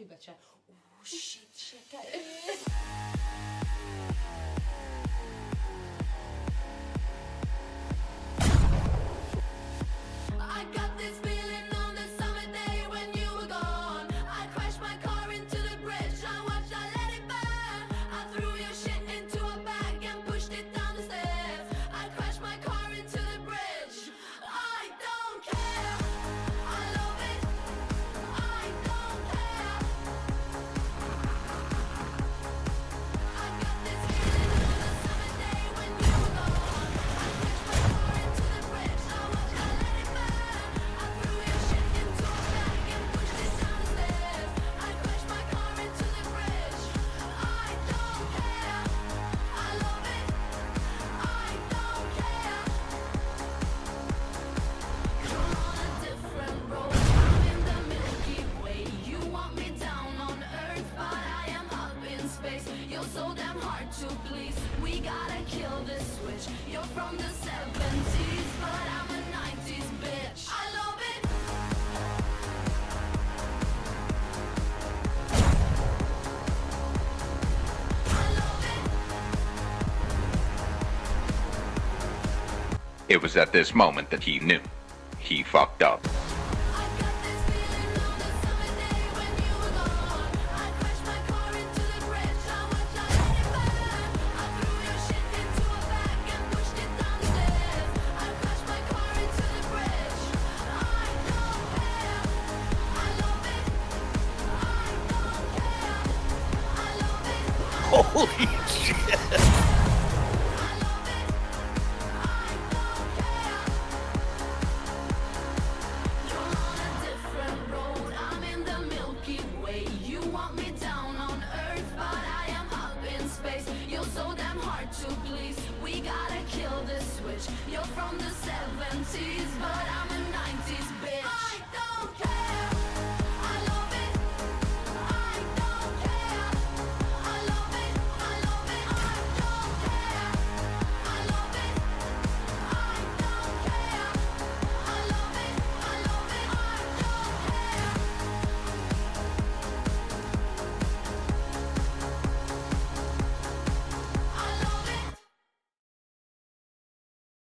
poi beh c'è shit. I got this feeling on the summer day when you were gone. I crashed my car into the bridge. I watched, I let it burn. I threw your shit into a bag and pushed it down the stairs. I crashed my car into the bridge. I don't care. I love it. I don't care. I got this feeling on the summer day when you were gone. I crashed my car into the bridge. I watched, I let it burn. I threw your shit into a bag and pushed it down the stairs. I crashed my car into the bridge. I don't care. I love it. I don't care. You're on a different road. I'm in the Milky Way. You want me down on Earth, but I am up in space. You're so damn hard to please. We gotta kill this switch. You're from the 70s, but I'm a 90s bitch. I love it. I love it. It was at this moment that he knew. He fucked up. I got this feeling on the summer day when you were gone. I crashed my car into the bridge. I watched, I let it burn. I threw your shit into a bag and pushed it down the stairs. I crashed my car into the bridge. I don't care. I love it. I don't care. I love it. Holy shit. I love it. I don't care. You're on a different road. I'm in the Milky Way. You want me down on Earth, but I am up in space. You're so damn hard to please. We gotta kill this switch. You're from the 70s, but